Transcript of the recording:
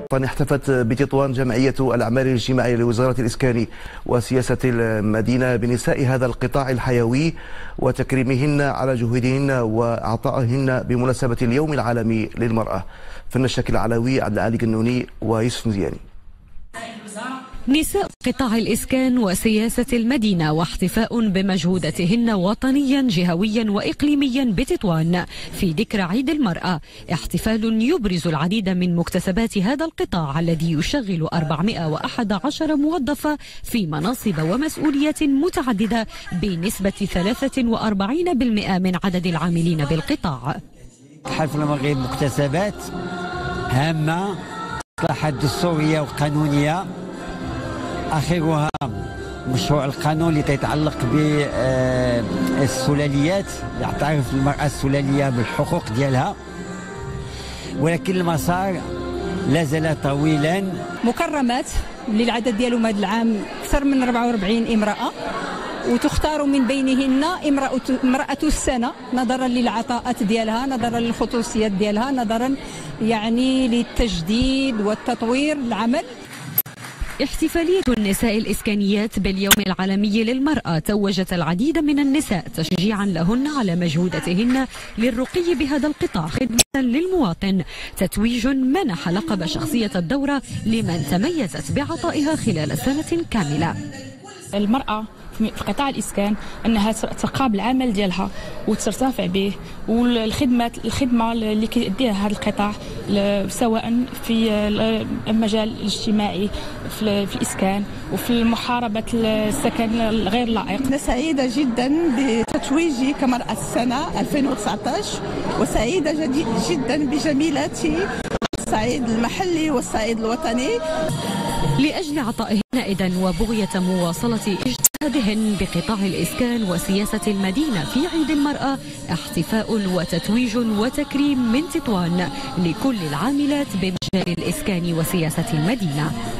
احتفت بتطوان جمعية الأعمال الاجتماعية لوزارة الإسكان وسياسة المدينة بنساء هذا القطاع الحيوي وتكريمهن على جهودهن وعطائهن بمناسبة اليوم العالمي للمرأة. فن الشكل العلوي، عبد العالي قنوني ويوسف مزياني. نساء قطاع الإسكان وسياسة المدينة واحتفاء بمجهوداتهن وطنيا جهويا وإقليميا بتطوان في ذكرى عيد المرأة، احتفال يبرز العديد من مكتسبات هذا القطاع الذي يشغل 411 موظفة في مناصب ومسؤوليات متعددة بنسبة 43% من عدد العاملين بالقطاع. حفل المغرب مكتسبات هامة إصلاحات دستورية وقانونية، آخرها مشروع القانون اللي يتعلق بالسلاليات، يعترف المرأة السلالية بالحقوق ديالها، ولكن المسار لا زال طويلا. مكرمات للعدد ديالهم هذا العام أكثر من 44 امرأة، وتختار من بينهن امرأة السنة نظرا للعطاءات ديالها، نظرا للخصوصيات ديالها، نظرا يعني للتجديد والتطوير العمل. احتفالية النساء الإسكانيات باليوم العالمي للمرأة توجت العديد من النساء تشجيعا لهن على مجهوداتهن للرقي بهذا القطاع خدمة للمواطن، تتويج منح لقب شخصية الدورة لمن تميزت بعطائها خلال سنة كاملة. المرأة في قطاع الإسكان أنها تقابل العمل ديالها وترتفع به، والخدمة اللي كيديها هذا القطاع سواء في المجال الاجتماعي في الإسكان وفي محاربة السكن الغير لائق. أنا سعيدة جدا بتتويجي كمرأة السنة 2019، وسعيدة جدا بجميلاتي الصعيد المحلي والصعيد الوطني. لأجل عطائهن إذن وبغية مواصلة اجتهادهن بقطاع الإسكان وسياسة المدينة في عيد المرأة، احتفاء وتتويج وتكريم من تطوان لكل العاملات بمجال الإسكان وسياسة المدينة.